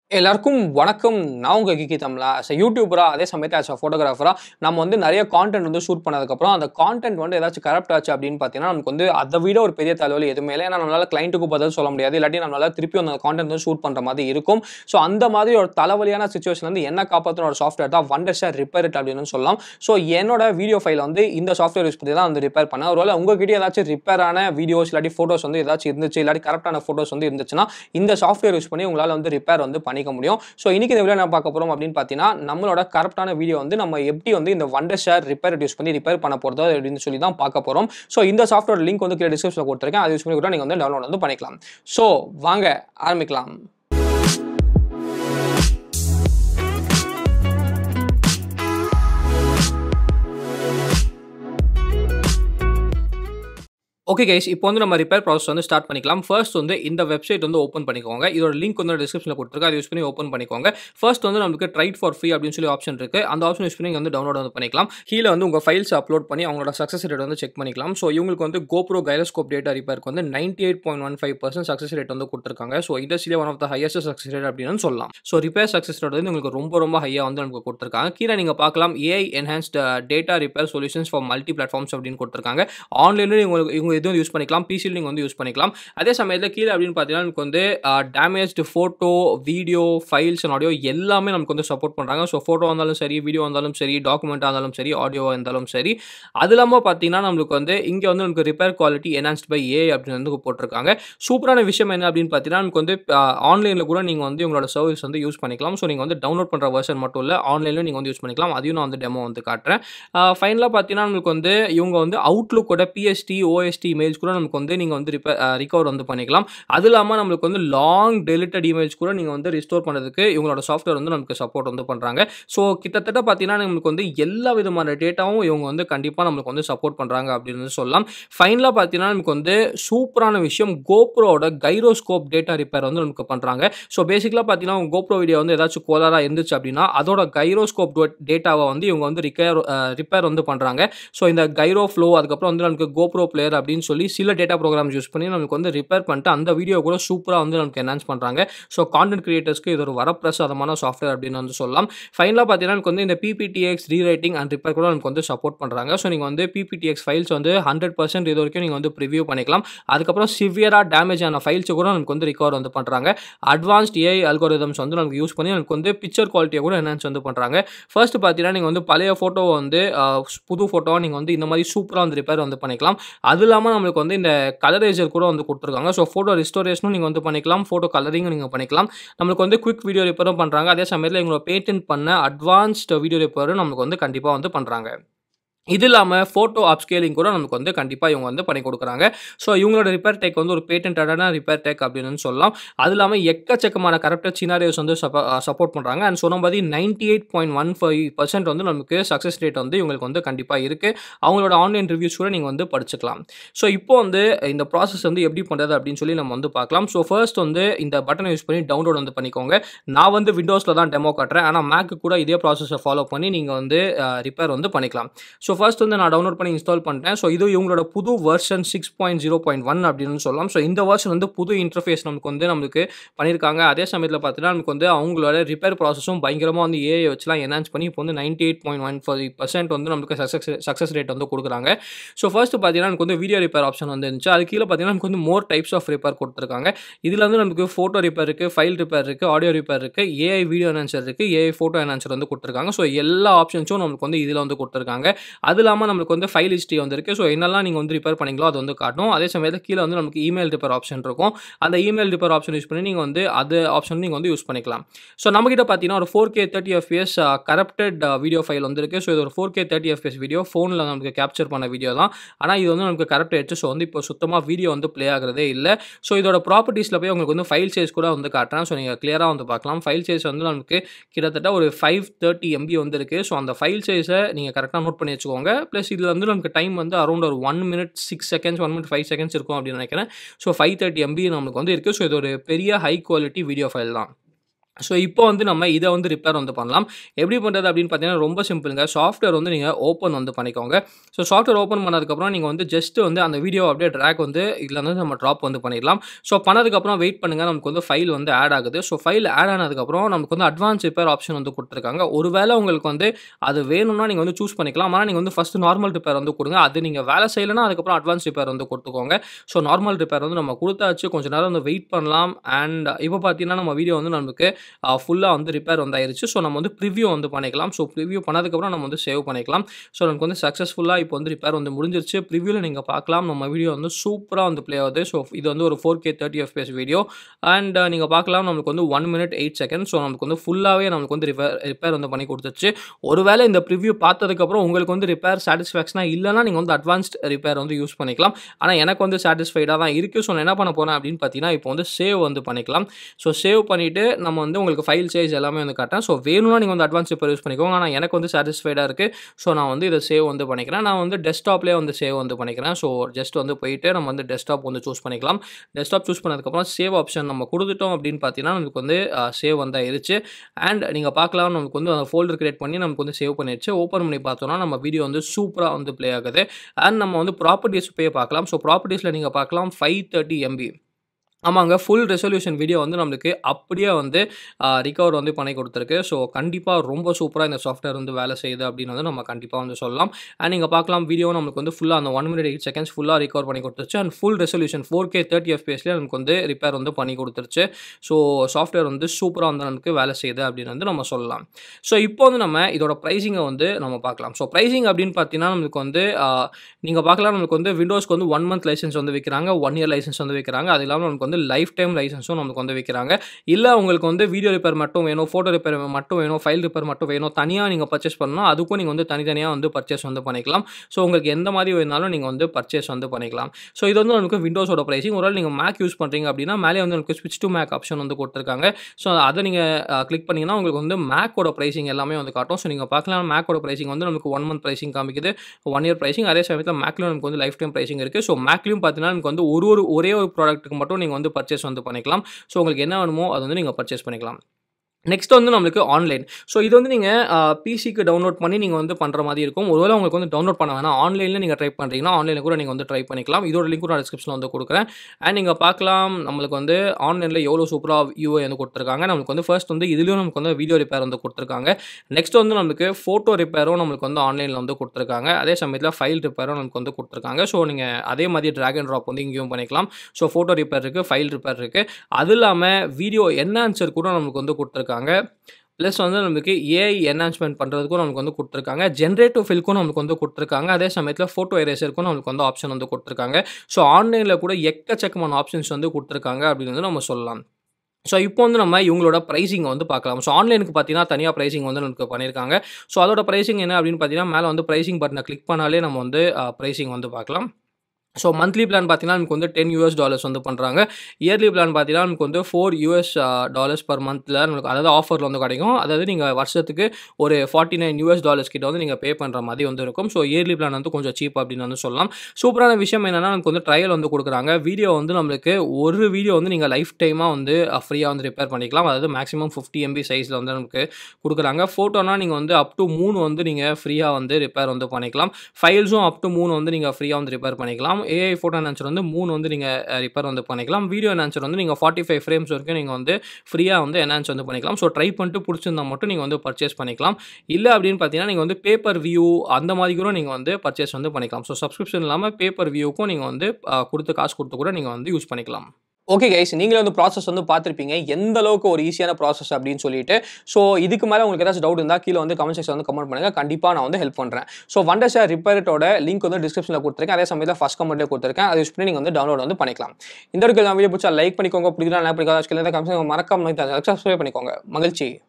எல்லாருக்கும் வணக்கம். நான் உங்க கீகிதம்லா. as a யூடியூபரா அதே சமயத்துல as a ஃபோட்டோகிராஃபரா நம்ம வந்து நிறைய கான்டென்ட் வந்து ஷூட் பண்ணதுக்கு அப்புறம் அந்த கான்டென்ட் வந்து ஏதாச்சும் கரப்ட் ஆச்சு அப்படின்னு பார்த்தீங்கன்னா நமக்கு வந்து அதை விட ஒரு பெரிய தலைவலி எதுவுமே இல்லை. ஏன்னா நம்மளால கிளைண்ட்டுக்கு பதில் சொல்ல முடியாது, இல்லாட்டி நம்மளால திருப்பி அந்த கான்டென்ட் வந்து ஷூட் பண்ற மாதிரி இருக்கும். ஸோ அந்த மாதிரி ஒரு தலைவலியான சுச்சுவேஷன் வந்து என்ன காப்பாற்றின ஒரு சாஃப்ட்வேர் தான் Wondershare Repair அப்படின்னு சொல்லலாம். ஸோ என்னோட வீடியோ ஃபைல் வந்து இந்த சாஃப்ட்வேர் யூஸ் பண்ணி தான் வந்து ரிப்பேர் பண்ணேன். ஒருவேளை உங்ககிட்ட ஏதாச்சும் ரிப்பேரான வீடியோஸ் இல்லாட்டி ஃபோட்டோஸ் வந்து ஏதாச்சும் இருந்துச்சு, இல்லாட்டி கரெக்டான ஃபோட்டோஸ் வந்து இருந்துச்சுன்னா இந்த சாஃப்ட்வேர் யூஸ் பண்ணி உங்களால் வந்து ரிப்பேர் வந்து பண்ணிக்க முடியும். ஸோ இன்னைக்கு இந்த வீடியோ நான் பார்க்க போறோம் அப்படின்னு பார்த்தீங்கன்னா நம்மளோட கரெக்டான வீடியோ வந்து நம்ம எப்படி வந்து இந்த Wondershare Repair யூஸ் பண்ணி ரிப்பேர் பண்ண போறதோ அப்படின்னு சொல்லி தான் பார்க்க போறோம். ஸோ இந்த சாஃப்ட்வேர் லிங்க் வந்து கீழே டிஸ்கிரிப்ஷன்ல கொடுத்துருக்கேன், அதை யூஸ் பண்ணி கூட நீங்க வந்து டவுன்லோட் வந்து பண்ணிக்கலாம். ஸோ வாங்க ஆரம்பிக்கலாம். ஓகே கைஸ், இப்போ வந்து நம்ம ரிப்பேர் ப்ராசஸ் வந்து ஸ்டார்ட் பண்ணிக்கலாம். ஃபர்ஸ்ட் வந்து இந்த வெப்சைட் வந்து ஓப்பன் பண்ணிக்கோங்க. இதோட லிங்க் வந்து டிஸ்கிரிப்ஷனில் கொடுத்துருக்கேன், அதை யூஸ் பண்ணி ஓப்பன் பண்ணிக்கோங்க. ஃபர்ஸ்ட் வந்து நமக்கு ட்ரைட் ஃபார் ஃப்ரீ அப்படின்னு சொல்லி ஆப்ஷன் இருக்குது. அந்த ஆப்ஷன் யூஸ் பண்ணி வந்து டவுன்லோட் வந்து பண்ணிக்கலாம். கீழே வந்து உங்கள் ஃபைல்ஸ் அப்லோட் பண்ணி அவங்களோட சக்ஸஸ் ரேட் வந்து செக் பண்ணிக்கலாம். ஸோ இவங்களுக்கு வந்து GoPro கைரோஸ்கோப் டேட்டா ரிப்பேருக்கு வந்து 98.15% சக்ஸஸ் ரேட் வந்து கொடுத்துருக்காங்க. ஸோ இண்டஸ்ட்ரியிலே one of the highest success rate அப்படின்னு சொல்லலாம். ஸோ ரிப்பேர் சக்ஸஸ் ரேட் வந்து உங்களுக்கு ரொம்ப ஹையாக வந்து நமக்கு கொடுத்துருக்காங்க. கீழே நீங்கள் பார்க்கலாம் AI enhanced data repair solutions for multi platforms அப்படின்னு கொடுத்துருக்காங்க. ஆன்லைனில் இவங்க எதுவும் யூஸ் பண்ணிக்கலாம், நீங்கள் வந்து யூஸ் பண்ணிக்கலாம். அதே சமயத்தில் கீழே அப்படின்னு பார்த்தீங்கன்னா நமக்கு வந்து damaged photo, video, files and audio எல்லாமே நமக்கு வந்து சப்போர்ட் பண்ணுறாங்க. ஸோ ஃபோட்டோ வந்தாலும் சரி, வீடியோ வந்தாலும் சரி, டாக்குமெண்ட்டாக இருந்தாலும் சரி, ஆடியோவாக இருந்தாலும் சரி. அது இல்லாமல் பார்த்தீங்கன்னா நம்மளுக்கு வந்து இங்கே வந்து நமக்கு repair quality enhanced by AI அப்படின்னு வந்து போட்டிருக்காங்க. சூப்பரான விஷயம் என்ன அப்படின்னு பார்த்தீங்கன்னா நமக்கு வந்து ஆன்லைனில் கூட நீங்கள் வந்து உங்களோட சர்வீஸ் வந்து யூஸ் பண்ணிக்கலாம். ஸோ நீங்கள் வந்து டவுன்லோட் பண்ணுற வெர்ஷன் மட்டும் இல்லை, ஆன்லைனில் நீங்கள் வந்து யூஸ் பண்ணிக்கலாம். அதையும் நான் வந்து டெமோ வந்து காட்டுறேன். ஃபைனலாக பார்த்தீங்கன்னா நமக்கு வந்து இவங்க வந்து அவுட்லுக்கோட PST, OST இமெயில்ஸ் கூட நமக்கு வந்து நீங்கள் வந்து ரிகவர் வந்து பண்ணிக்கலாம். அது இல்லாமல் நம்மளுக்கு வந்து லாங் டெலிட்டட் இமேஜ் கூட நீங்கள் வந்து ரிஸ்டோர் பண்ணுறதுக்கு இவங்களோட சாஃப்ட்வேர் வந்து நமக்கு சப்போர்ட் வந்து பண்ணுறாங்க. ஸோ கிட்டத்தட்ட பார்த்தீங்கன்னா நம்மளுக்கு வந்து எல்லா விதமான டேட்டாவும் இவங்க வந்து கண்டிப்பாக நம்மளுக்கு வந்து சப்போர்ட் பண்ணுறாங்க அப்படின்னு சொல்லலாம். ஃபைனலாக பார்த்தீங்கன்னா நமக்கு வந்து சூப்பரான விஷயம், GoProவோட கைரோஸ்கோப் டேட்டா ரிப்பேர் வந்து நமக்கு பண்ணுறாங்க. ஸோ பேசிக்கலாக பார்த்தீங்கன்னா உங்கள் GoPro வீடியோ வந்து ஏதாச்சும் கோளாறாக இருந்துச்சு அப்படின்னா அதோட கைரோஸ்கோப் டேட்டாவை வந்து இவங்க வந்து ரிப்பேர் வந்து பண்ணுறாங்க. ஸோ இந்த கைரோ ஃப்ளோ, அதுக்கப்புறம் வந்து நமக்கு GoPro பிளேயர் அப்படின்னு சொல்லி சில டேட்டா ப்ரோக்ராம்ஸ் யூஸ் பண்ணி நமக்கு வந்து ரிப்பேர் பண்ணிட்டு அந்த வீடியோ கூட சூப்பராக வந்து நமக்கு என்ஹான்ஸ் பண்ணுறாங்க. ஸோ கான்டென்ட் கிரியேட்டர்ஸ்க்கு இது ஒரு வரப்பிரசாதமான சாஃப்ட்வேர் அப்படின்னு வந்து சொல்லலாம். ஃபைனலாக பார்த்தீங்கன்னா நமக்கு வந்து இந்த PPTX ரீரைட்டிங் அண்ட் ரிப்பேர் கூட நமக்கு வந்து சப்போர்ட் பண்ணுறாங்க. ஸோ நீங்கள் வந்து PPTX ஃபைல்ஸ் வந்து 100% இது வரைக்கும் நீங்கள் வந்து ப்ரிவியூ பண்ணிக்கலாம். அதுக்கப்புறம் சிவியராக டேமேஜ் ஆன ஃபைல்ஸை கூட நமக்கு வந்து ரிகவர் வந்து பண்ணுறாங்க. அட்வான்ஸ்ட் AI அல்கோரிதம்ஸ் வந்து நமக்கு யூஸ் பண்ணி நமக்கு வந்து பிக்சர் குவாலிட்டியை கூட என்ஹான்ஸ் வந்து பண்ணுறாங்க. ஃபர்ஸ்ட் பார்த்தீங்கன்னா நீங்கள் வந்து பழைய ஃபோட்டோவை வந்து புது ஃபோட்டோவை நீங்கள் வந்து இந்த மாதிரி சூப்பராக வந்து ரிப்பேர் வந்து பண்ணிக்கலாம். அது இல்லாமல் நம்மளுக்கு வந்து இந்த கலரேஜர் கூட வந்து கொடுத்துருக்காங்க. ஸோ ஃபோட்டோ ரிஸ்டோரேஷனும் நீங்கள் வந்து பண்ணிக்கலாம், ஃபோட்டோ கலரிங்கும் நீங்கள் பண்ணிக்கலாம். நம்மளுக்கு வந்து குவிக் வீடியோ ரிப்பேரும் பண்ணுறாங்க. அதே சமயத்தில் எங்களோட பேட்டன்ட் பண்ண அட்வான்ஸ்ட் வீடியோ ரிப்பேரும் நமக்கு வந்து கண்டிப்பாக வந்து பண்ணுறாங்க. இது இல்லாமல் ஃபோட்டோ அப்ஸ்கேலிங் கூட நமக்கு வந்து கண்டிப்பாக இவங்க வந்து பண்ணி கொடுக்குறாங்க. ஸோ இவங்களோட ரிப்பேர் டெக் வந்து ஒரு பேட்டன்டான ரிப்பேர் டெக் அப்படின்னு சொல்லலாம். அது இல்லாமல் எக்கச்சக்கமான கரெக்டாக சினாரியோஸ் வந்து சப்போர்ட் பண்ணுறாங்க. அண்ட் சொன்ன மாதிரி 98.15% வந்து நமக்கு சக்ஸஸ் ரேட் வந்து இவங்களுக்கு வந்து கண்டிப்பாக இருக்குது. அவங்களோட ஆன்லைன் ரிவ்யூஸ் கூட நீங்கள் வந்து படிச்சுக்கலாம். ஸோ இப்போ வந்து இந்த ப்ராசஸ் வந்து எப்படி பண்ணுறது அப்படின்னு சொல்லி நம்ம வந்து பார்க்கலாம். ஸோ ஃபர்ஸ்ட் வந்து இந்த பட்டனை யூஸ் பண்ணி டவுன்லோட் வந்து பண்ணிக்கோங்க. நான் வந்து விண்டோஸில் தான் டெமோ காட்டுறேன், ஆனால் மேக்கு கூட இதே ப்ராசஸை ஃபாலோ பண்ணி நீங்கள் வந்து ரிப்பேர் வந்து பண்ணிக்கலாம். ஸோ ஃபர்ஸ்ட் வந்து நான் டவுன்லோட் பண்ணி இன்ஸ்டால் பண்ணிட்டேன். ஸோ இது இவங்களோட புது வெர்ஷன் 6.0.1 அப்படின்னு சொல்லலாம். ஸோ இந்த வெர்ஷன் வந்து புது இன்டர்ஃபேஸ் நமக்கு பண்ணியிருக்காங்க. அதே சமயத்தில் பார்த்தீங்கன்னா நமக்கு வந்து அவங்களோட ரிப்பேர் ப்ராசஸும் பயங்கரமாக வந்து AI வச்சுலாம் என்ஹான்ஸ் பண்ணி இப்போ வந்து 98.15% வந்து நமக்கு சக்ஸஸ் ரேட் வந்து கொடுக்குறாங்க. ஸோ ஃபர்ஸ்ட் பார்த்தீங்கன்னா நமக்கு வந்து வீடியோ ரிப்பேர் ஆப்ஷன் வந்து இருந்துச்சு. அது கீழே பார்த்தீங்கன்னா நமக்கு வந்து மோர் டைப்ஸ் ஆஃப் ரிப்பேர் கொடுத்துருக்காங்க. இதில் வந்து நமக்கு ஃபோட்டோ ரிப்பேர் இருக்குது, ஃபைல் ரிப்பேர் இருக்குது, ஆடியோ ரிப்பேர் இருக்குது, AI வீடியோ என்ஹான்சர் இருக்குது, AI ஃபோட்டோ என்ஹான்சர் வந்து கொடுத்துருக்காங்க. ஸோ எல்லா ஆப்ஷன்ஸும் நமக்கு வந்து இதில் வந்து கொடுத்துருக்காங்க. அது இல்லாமல் நம்மளுக்கு வந்து ஃபைல் ஹிஸ்ட்ரி வந்துருக்கு. ஸோ என்னெல்லாம் நீங்கள் வந்து ரிப்பேர் பண்ணிங்களோ அது வந்து காட்டும். அதே சமயத்தில் கீழே வந்து நமக்கு இமெயில் ரிப்பேர் ஆப்ஷன் இருக்கும். அந்த இமெயில் ரிப்பேர் ஆப்ஷன் யூஸ் பண்ணி நீங்கள் வந்து அது ஆப்ஷன் நீங்கள் வந்து யூஸ் பண்ணிக்கலாம். ஸோ நம்மகிட்ட பார்த்தீங்கன்னா ஒரு 4K 30 FPS corrupted video file வந்துருக்கு. ஸோ இது ஒரு 4K 30 FPS வீடியோ ஃபோனில் நமக்கு கேப்சர் பண்ண வீடியோ தான். ஆனால் இது வந்து நமக்கு கரப்ட் ஆயிடுச்சு. ஸோ வந்து இப்போ சுத்தமாக வீடியோ வந்து ப்ளே ஆகிறதே இல்லை. ஸோ இதோட ப்ராப்பர்ட்டிஸில் போய் உங்களுக்கு வந்து ஃபைல் சைஸ் கூட வந்து காட்டுறேன். ஸோ நீங்கள் கிளியராக வந்து பார்க்கலாம். ஃபைல் சைஸ் வந்து நமக்கு கிட்டத்தட்ட ஒரு 530 MB வந்து இருக்குது. ஸோ அந்த ஃபைல் சைஸை நீங்கள் கரெக்டாக நோட் பண்ணி வச்சுக்கோங்க. ப்ளஸ் இதில் வந்து நமக்கு டைம் வந்து அரௌண்ட் ஒரு 1 minute 6 seconds 1 minute 5 seconds இருக்கும் அப்படின்னு நினைக்கிறேன். ஸோ 530 MB நமக்கு வந்து இருக்குது. ஸோ இது ஒரு பெரிய ஹை குவாலிட்டி வீடியோ ஃபைல் தான். ஸோ இப்போ வந்து நம்ம இதை வந்து ரிப்பேர் வந்து பண்ணலாம். எப்படி பண்ணுறது அப்படின்னு பார்த்தீங்கன்னா ரொம்ப சிம்பிளுங்க. சாஃப்ட்வேர் வந்து நீங்கள் ஓப்பன் வந்து பண்ணிக்கோங்க. ஸோ சாஃப்ட்வேர் ஓப்பன் பண்ணதுக்கப்புறம் நீங்கள் வந்து ஜஸ்ட் வந்து அந்த வீடியோ அப்படியே ட்ராக் வந்து இதில் வந்து நம்ம ட்ராப் வந்து பண்ணிடலாம். ஸோ பண்ணதுக்கப்புறம் வெயிட் பண்ணுங்கள், நமக்கு வந்து ஃபைல் வந்து ஆட் ஆகுது. ஸோ ஃபைல் ஆட் ஆனதுக்கப்புறம் நமக்கு வந்து அட்வான்ஸ் ரிப்பேர் ஆப்ஷன் வந்து கொடுத்துருக்காங்க. ஒருவேளை உங்களுக்கு வந்து அது வேணும்னா நீங்கள் வந்து சூஸ் பண்ணிக்கலாம். ஆனால் நீங்கள் வந்து ஃபஸ்ட்டு நார்மல் ரிப்பேர் வந்து கொடுங்க. அது நீங்கள் வேலை செய்யலைன்னா அதுக்கப்புறம் அட்வான்ஸ் ரிப்பேர் வந்து கொடுத்துக்கோங்க. ஸோ நார்மல் ரிப்பேர் வந்து நம்ம கொடுத்தாச்சு. கொஞ்சம் நேரம் வந்து வெயிட் பண்ணலாம். அண்ட் இப்போ பார்த்தீங்கன்னா நம்ம வீடியோ வந்து நமக்கு ஃபுல்லாக வந்து ரிப்பேர் வந்தாயிருச்சு. ஸோ நம்ம வந்து ப்ரிவ்யூ வந்து பண்ணிக்கலாம். ஸோ ப்ரிவ்யூ பண்ணதுக்கப்புறம் நம்ம வந்து சேவ் பண்ணிக்கலாம். ஸோ நமக்கு வந்து சக்ஸஸ்ஃபுல்லாக இப்போ வந்து ரிப்பேர் வந்து முடிஞ்சிருச்சு. ப்ரிவ்யூவில் நீங்கள் பார்க்கலாம். நம்ம வீடியோ வந்து சூப்பராக வந்து ப்ளே ஆகுது. ஸோ இது வந்து ஒரு 4K 30 FPS வீடியோ. அண்ட் நீங்கள் பார்க்கலாம் நமக்கு வந்து 1 minute 8 seconds. ஸோ நமக்கு வந்து ஃபுல்லாகவே நமக்கு வந்து ரிப்பேர் வந்து பண்ணி கொடுத்துருச்சு. ஒருவேளை இந்த ப்ரிவ்யூ பார்த்ததுக்கப்புறம் உங்களுக்கு வந்து ரிப்பேர் சாட்டிஸ்ஃபேக்ஷனாக இல்லைனா நீங்கள் வந்து அட்வான்ஸ்ட் ரிப்பேர் வந்து யூஸ் பண்ணிக்கலாம். ஆனால் எனக்கு வந்து சாட்டிஸ்ஃபைடாக தான் இருக்குது. ஸோ நான் என்ன பண்ண போகிறேன் அப்படின்னு பார்த்தீங்கன்னா இப்போ வந்து சேவ் வந்து பண்ணிக்கலாம். ஸோ சேவ் பண்ணிவிட்டு நம்ம வந்து உங்களுக்கு ஃபைல் சைஸ் எல்லாமே வந்து காட்டுறேன். ஸோ வேணும்னா நீங்கள் வந்து அட்வான்ஸ் ரிப்பேர் யூஸ் பண்ணிக்கோங்க. ஆனால் எனக்கு வந்து சாட்டிஸ்ஃபைடாக இருக்குது. ஸோ நான் வந்து இதை சேவ் வந்து பண்ணிக்கிறேன். நான் வந்து டெஸ்க்டாப்லேயே வந்து சேவ் வந்து பண்ணிக்கிறேன். ஸோ ஜஸ்ட் வந்து போயிட்டு நம்ம வந்து டெஸ்க்டாப் வந்து சூஸ் பண்ணிக்கலாம். டெஸ்க்டாப் சூஸ் பண்ணதுக்கப்புறம் சேவ் ஆப்ஷன் நம்ம கொடுத்துட்டோம் அப்படின்னு பார்த்தீங்கன்னா நமக்கு வந்து சேவ் வந்து ஆயிருச்சு. அண்ட் நீங்கள் பார்க்கலாம் நமக்கு வந்து அந்த ஃபோல்டர் கிரியேட் பண்ணி நமக்கு வந்து சேவ் பண்ணிடுச்சு. ஓப்பன் பண்ணி பார்த்தோம்னா நம்ம வீடியோ வந்து சூப்பராக வந்து ப்ளே ஆகுது. அண்ட் நம்ம வந்து ப்ராப்பர்ட்டிஸ் போய் பார்க்கலாம். ஸோ ப்ராப்பர்ட்டிஸில் நீங்கள் பார்க்கலாம் 530 MB. ஆமாங்க. ஃபுல் ரெசல்யூஷன் வீடியோ வந்து நம்மளுக்கு அப்படியே வந்து ரிகவர் வந்து பண்ணி கொடுத்துருக்கு. ஸோ கண்டிப்பாக ரொம்ப சூப்பராக இந்த சாஃப்ட்வேர் வந்து வேலை செய்யுது அப்படின்னு வந்து நம்ம கண்டிப்பாக வந்து சொல்லலாம். அண்ட் நீங்கள் பார்க்கலாம் வீடியோ நமக்கு வந்து ஃபுல்லாக அந்த 1 minute 8 seconds ஃபுல்லாக ரிகவர் பண்ணி கொடுத்துருச்சு. அண்ட் ஃபுல் ரெசல்யூஷன் 4K 30 FPSலேயே நமக்கு வந்து ரிப்பேர் வந்து பண்ணி கொடுத்துருச்சு. ஸோ சாஃப்ட்வேர் வந்து சூப்பராக வந்து நமக்கு வேலை செய்யுது அப்படின்னு வந்து நம்ம சொல்லலாம். ஸோ இப்போ வந்து நம்ம இதோட ப்ரைஸிங்கை வந்து நம்ம பார்க்கலாம். ஸோ ப்ரைஸிங் அப்படின்னு பார்த்தீங்கன்னா நமக்கு வந்து நீங்கள் பார்க்கலாம் நமக்கு வந்து விண்டோஸ்க்கு வந்து 1 month லைசன்ஸ் வந்து விற்கிறாங்க, 1 year லைசன்ஸ் வந்து விற்கிறாங்க. அது இல்லாமல் நமக்கு வந்து லைஃப் டைம் லைசன்ஸும் நமக்கு வந்து விற்கிறாங்க. இல்லை உங்களுக்கு வந்து வீடியோ ரிப்பேர் மட்டும் வேணும், ஃபோட்டோ ரிப்பேர் மட்டும் வேணும், ஃபைல் ரிப்பேர் மட்டும் வேணும், தனியாக நீங்கள் பர்ச்சேஸ் பண்ணணும், அதுக்கும் நீங்கள் வந்து தனித்தனியாக வந்து பர்ச்சேஸ் வந்து பண்ணிக்கலாம். ஸோ உங்களுக்கு எந்த மாதிரி வேணாலும் நீங்கள் வந்து பர்ச்சேஸ் வந்து பண்ணிக்கலாம். ஸோ இது வந்து நமக்கு விண்டோஸோட ப்ரைஸிங். ஒருவேளை நீங்கள் மேக் யூஸ் பண்ணுறீங்க அப்படின்னா மேலே வந்து நமக்கு ஸ்விட்ச் டு மேக் ஆப்ஷன் வந்து கொடுத்துருக்காங்க. ஸோ அதை நீங்கள் கிளிக் பண்ணிங்கன்னா உங்களுக்கு வந்து மேக்கோட ப்ரைஸிங் எல்லாமே வந்து காட்டும். ஸோ நீங்கள் பார்க்கலாம் மேக்கோட ப்ரைஸிங் வந்து நமக்கு 1 month ப்ரைஸிங் காமிக்குது, 1 year ப்ரைஸிங். அதே சமயத்தில் மேக்லையும் நமக்கு வந்து லைஃப் டைம் ப்ரைஸிங் இருக்குது. ஸோ மேக்லையும் பார்த்தீங்கன்னா நமக்கு வந்து ஒரே ஒரு ப்ராடக்ட்டுக்கு மட்டும் நீங்கள் வந்து பர்ச்சேஸ் வந்து பண்ணிக்கலாம். ஸோ உங்களுக்கு என்ன வேணுமோ அது வந்து நீங்கள் பர்ச்சேஸ் பண்ணிக்கலாம். நெக்ஸ்ட் வந்து நம்மளுக்கு ஆன்லைன். ஸோ இது வந்து நீங்கள் பிசிக்கு டவுன்லோட் பண்ணி நீங்கள் வந்து பண்ணுற மாதிரி இருக்கும். ஒருவேளை உங்களுக்கு வந்து டவுன்லோட் பண்ண வேணாம், ஆன்லைனில் நீங்கள் ட்ரை பண்ணுறீங்கன்னா ஆன்லைனில் கூட நீங்கள் வந்து ட்ரை பண்ணிக்கலாம். இதோட லிங்க் நான் டிஸ்கிரிப்ஷனில் வந்து கொடுக்குறேன். அண்ட் நீங்கள் பார்க்கலாம் நம்மளுக்கு வந்து ஆன்லைனில் எவ்வளோ சூப்பராக யூஐ வந்து கொடுத்துருக்காங்க. நமக்கு வந்து ஃபர்ஸ்ட் வந்து இதுலேயும் நமக்கு வந்து வீடியோ ரிப்பேர் வந்து கொடுத்துருக்காங்க. நெக்ஸ்ட் வந்து நமக்கு ஃபோட்டோ ரிப்பேரும் நம்மளுக்கு வந்து ஆன்லைனில் வந்து கொடுத்துருக்காங்க. அதே சமயத்தில் ஃபைல் ரிப்பேரும் நமக்கு வந்து கொடுத்துருக்காங்க. ஸோ நீங்கள் அதே மாதிரி ட்ராக் அண்ட் ட்ராப் வந்து இங்கேயும் பண்ணிக்கலாம். ஸோ ஃபோட்டோ ரிப்பேர் இருக்குது, ஃபைல் ரிப்பேர் இருக்குது. அது இல்லாமல் வீடியோ என்ஹான்சர் கூட நமக்கு வந்து கொடுத்துருக்காங்க. ப்ளஸ் வந்து நமக்கு ஏஐ என்ஹான்ஸ்மெண்ட் பண்ணுறதுக்கும் நமக்கு வந்து கொடுத்துருக்காங்க. ஜென்ரேட்டிவ் ஃபில்க்கும் நமக்கு வந்து கொடுத்துருக்காங்க. அதே சமயத்தில் ஃபோட்டோ எரேசருக்கும் நமக்கு வந்து ஆப்ஷன் வந்து கொடுத்துருக்காங்க. ஸோ ஆன்லைனில் கூட எக்கச்சக்கமான ஆப்ஷன்ஸ் வந்து கொடுத்துருக்காங்க அப்படின்னு வந்து நம்ம சொல்லலாம். ஸோ இப்போ வந்து நம்ம இவங்களோட ப்ரைஸிங்கை வந்து பார்க்கலாம். ஸோ ஆன்லைனுக்கு பார்த்தீங்கன்னா தனியாக ப்ரைஸிங் வந்து நமக்கு பண்ணியிருக்காங்க. ஸோ அதோட ப்ரைஸிங் என்ன அப்படின்னு பார்த்தீங்கன்னா மேலே வந்து ப்ரைஸிங் பட்டனை கிளிக் பண்ணாலே நம்ம வந்து ப்ரைஸிங் வந்து பார்க்கலாம். ஸோ மந்த்லி பிளான் பார்த்தீங்கன்னா நமக்கு வந்து $10 வந்து பண்ணுறாங்க. இயர்லி பிளான் பார்த்தீங்கன்னா நமக்கு வந்து $4 பர் மந்த்தில் நமக்கு அதாவது ஆஃபரில் வந்து கிடைக்கும். அதாவது நீங்கள் வருஷத்துக்கு ஒரு $49 கிட்ட வந்து நீங்கள் பே பண்ணுற மாதிரி வந்து இருக்கும். ஸோ இயர்லி பிளான் வந்து கொஞ்சம் சீப் அப்படின்னு வந்து சொல்லலாம். சூப்பரான விஷயம் என்னென்னா நமக்கு வந்து ட்ரையல் வந்து கொடுக்குறாங்க. வீடியோ வந்து நம்மளுக்கு ஒரு வீடியோ வந்து நீங்கள் லைஃப் டைமாக வந்து ஃப்ரீயாக வந்து ரிப்பேர் பண்ணிக்கலாம். அதாவது மேக்ஸிமம் 50 MB சைஸில் வந்து நமக்கு கொடுக்குறாங்க. ஃபோட்டோனா நீங்கள் வந்து அப் டு 3 வந்து நீங்கள் ஃப்ரீயாக வந்து ரிப்பேர் வந்து பண்ணிக்கலாம். ஃபைல்ஸும் அப் டு 3 வந்து நீங்கள் ஃப்ரீயாக வந்து ரிப்பேர் பண்ணிக்கலாம். ஏஐ ஃபோட்டோ என்ஹான்சர் வந்து 3 வந்து நீங்கள் ரிப்பேர் வந்து பண்ணிக்கலாம். வீடியோ என்ஹான்சர் வந்து நீங்கள் 45 ஃப்ரேம்ஸ் வரைக்கும் நீங்கள் வந்து ஃப்ரீயாக வந்து என்ஹான்ஸ் வந்து பண்ணிக்கலாம். ஸோ ட்ரை பண்ணிட்டு பிடிச்சிருந்தா மட்டும் நீங்கள் வந்து பர்ச்சேஸ் பண்ணிக்கலாம். இல்லை அப்படின்னு பார்த்தீங்கன்னா நீங்கள் வந்து பேப்பர் வியூ அந்த மாதிரி கூட நீங்கள் வந்து பர்ச்சேஸ் வந்து பண்ணிக்கலாம். ஸோ சப்ஸ்கிரிப்ஷன் இல்லாமல் பேப்பர் வியூக்கும் நீங்கள் வந்து காசு கொடுத்து கூட நீங்கள் வந்து யூஸ் பண்ணிக்கலாம். ஓகே கைஸ், நீங்களே வந்து ப்ராசஸ் வந்து பார்த்துருப்பீங்க எந்த அளவுக்கு ஒரு ஈஸியான ப்ராசஸ் அப்படின்னு சொல்லிட்டு. ஸோ இதுக்கு மேலே உங்களுக்கு ஏதாச்சும் டவுட் இருந்தால் கீழே வந்து கமெண்ட் செக்ஷன் வந்து கமெண்ட் பண்ணுங்கள். கண்டிப்பாக நான் வந்து ஹெல்ப் பண்ணுறேன். ஸோ Wondershare Repairோட லிங்க் வந்து டிஸ்கிரிப்ஷனில் கொடுத்துருக்கேன். அதே சமயத்தில் ஃபஸ்ட் கமெண்ட்லேயே கொடுத்துருக்கேன். அதை யூஸ் பண்ணி நீங்கள் வந்து டவுன்லோட் வந்து பண்ணிக்கலாம். இந்த வீடியோ பிடிச்சா லைக் பண்ணிக்கோங்க, பிடிக்கலாம் லைக் பண்ணிக்கோங்க, மறக்காம சப்ஸ்கிரைப் பண்ணிக்கோங்க. மகிழ்ச்சி.